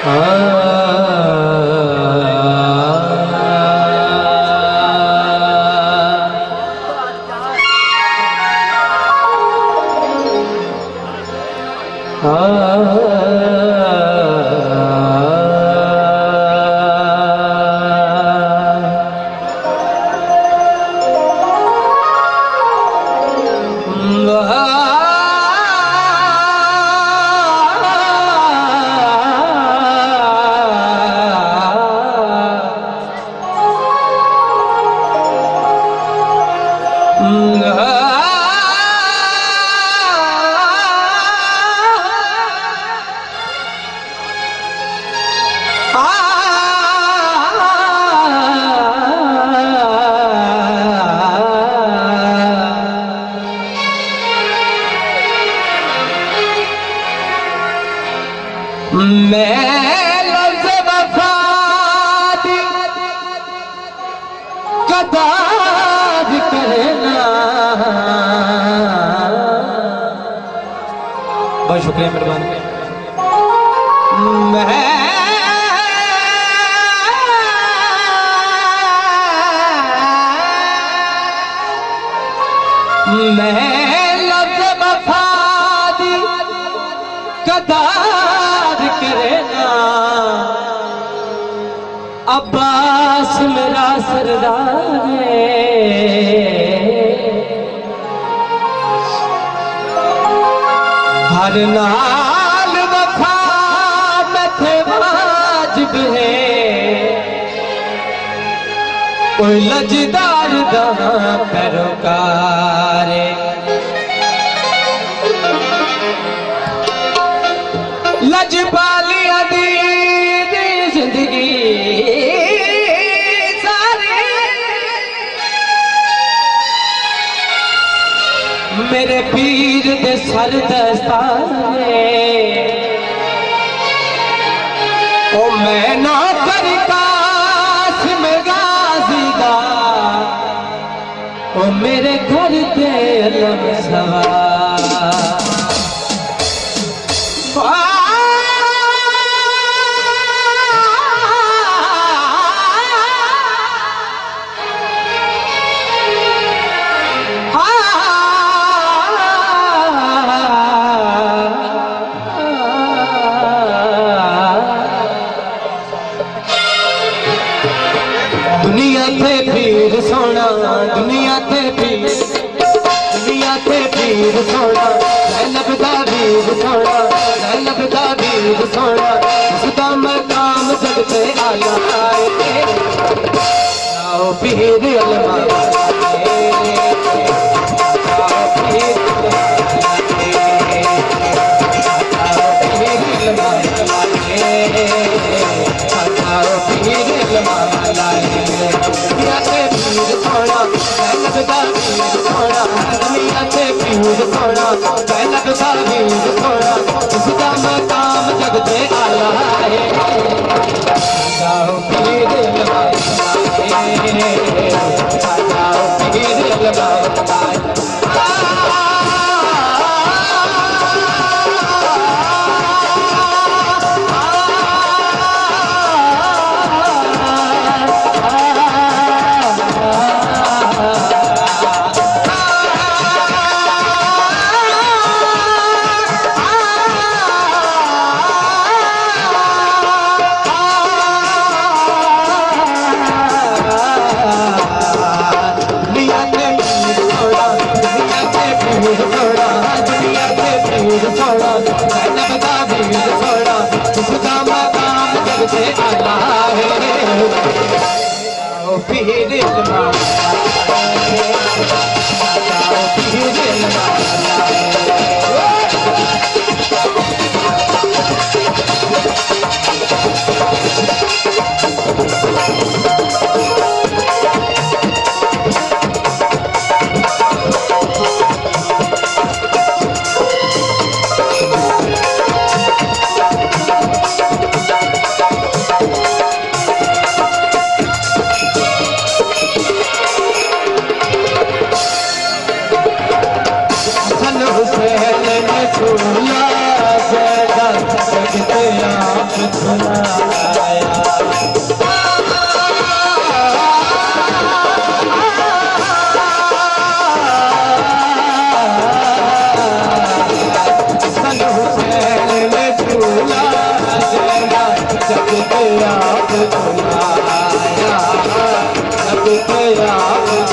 बहुत शुक्रिया मेहरबानी। मैं लफ्ज़ वफा दी कदार करे ना, अब्बास मेरा सरदार हर नाल वफा मथे वाजिब है, कोई लजदार दा पैरोकार लजपालिया दी जिंदगी सारी मेरे पीर दे सर दस्तारे ओ मैं नौकर कासिम गाजी दा ओ मेरे घर दे अलम सवार दुनिया थे पीर सोना, दुनिया थे पीर सोना, ज़ैनब दा वीर सोना, ज़ैनब दा वीर सोना, उसदा मकाम जग ते आला है, आओ पीर अलमा उसका मकाम जग ते आला है, जाओ पीर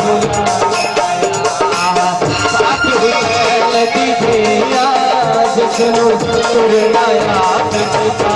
साथ हुसैन दी धिया जिसनू तुरना याद